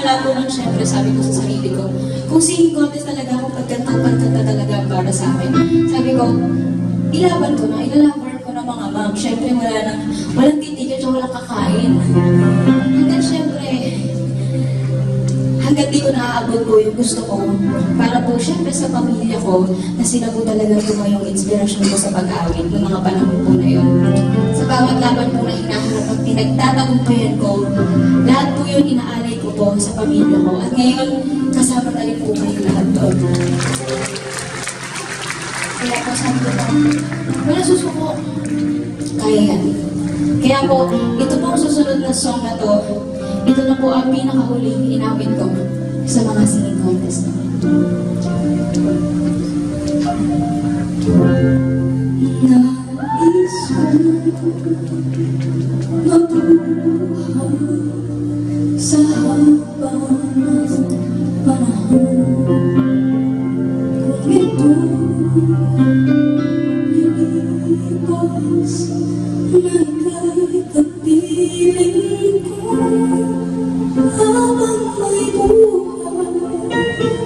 simula po nun, syempre, sabi ko sa sarili ko, kung singing contest talaga ako, pagkanta talaga para sa akin. Sabi ko, ilaban ko na, ilalaban ko na mga ma'am. Syempre, walang titigil at walang kakain. Hanggang syempre, hanggang di ko naaabot po yung gusto ko. Para po, syempre, sa pamilya ko, na sila po talaga po yung inspirasyon ko sa pag-awit ng mga panahon po na yun. Sa bawat laban po na hinaharap at pinagtatagumpayan ko, lahat po yun inaalay ko po sa pamilya ko. At ngayon, kasama tayo po kayo lahat doon. Kaya po sabi ko po, wala susuko, kaya yan. Kaya po, ito po ang susunod na song na to, ito na po ang pinakahuling inawit ko sa mga singing contest namin. Nais ko mabuhay sa habang panahon. Kung ito lilipas na ika'y kapiling ko, habang may buhay,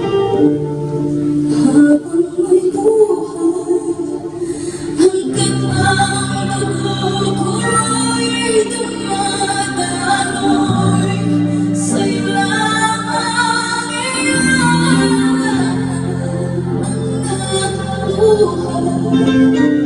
habang may buhay, hanggang ang dugo ko'y dumadaloy, sa'yo lamang iyan ang nagbuhay.